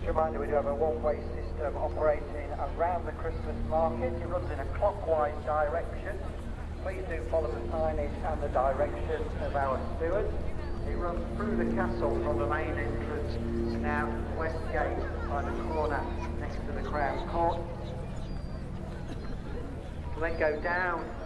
a reminder, we do have a one-way system operating around the Christmas market. It runs in a clockwise direction. Please do follow the signage and the directions of our stewards. It runs through the castle from the main entrance to now west gate by the corner next to the Crown Court. We'll then go down